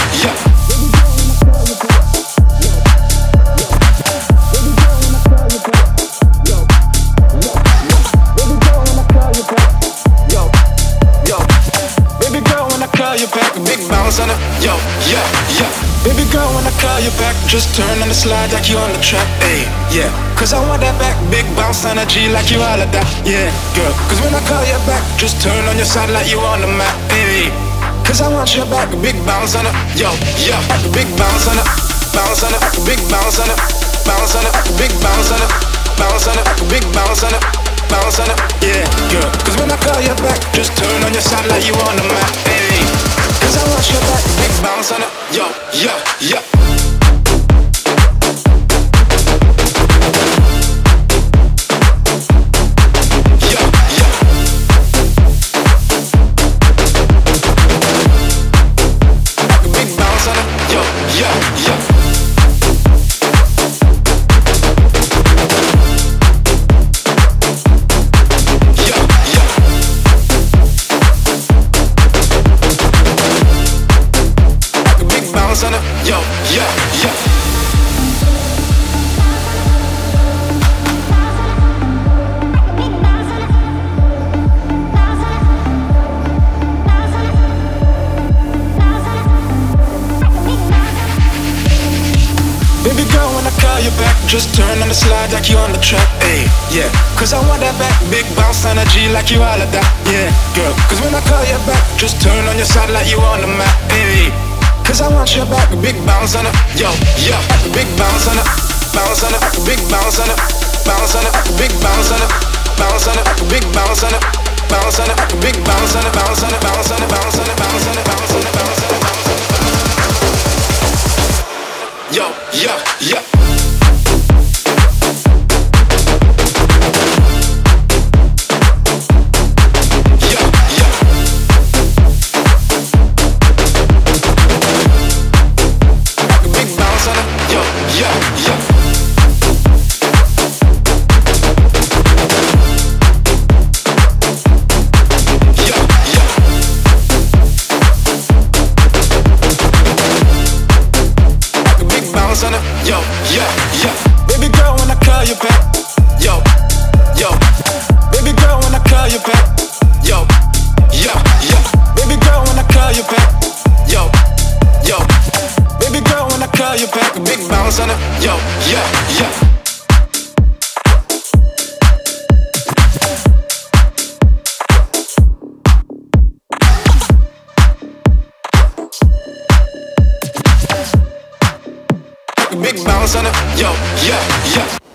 yeah. Big bounce on it, yo, yeah, yeah. Baby girl, when I call you back, just turn on the slide like you on the track, ayy, yeah. Cause I want that back, big bounce energy like you all of that, yeah, girl. Cause when I call you back, just turn on your side like you on the map, ayy. Cause I want your back, big bounce on it, yo, yeah. Big bounce on it, bounce on it, big bounce on it, bounce on it, big bounce on it, bounce on it, big bounce on it, bounce on it, yeah, girl. Cause when I call you back, just turn on your side like you on the map, ayy. Cause I want your back, big bounce on it, yo, yeah, yeah. Yo, yeah, yeah. Baby girl, when I call you back, just turn on the slide like you on the track, ayy, yeah. Cause I want that back, big bounce energy like you all of that, yeah, girl. Cause when I call you back, just turn on your side like you on the map, ayy. Cause I want your back, big bounce on it, yo, yeah. Big bounce on it, bounce on it, big bounce on it, bounce on it, big bounce on it, bounce on it, big bounce on it, bounce on it, big bounce on it, bounce on it, bounce on it, bounce on it, bounce on it, bounce on it, bounce on it, bounce on it. Yo, yeah, yeah. Yo, yeah, yeah. Baby girl, when I call you back, yo, yo. Baby girl, when I call you back, yo, yeah, yeah. Baby girl, when I call you back, yo, yo. Baby girl, when I call you back, big bounce on it, yo, yeah, yeah. Big bounce on it, yo, yeah, yeah.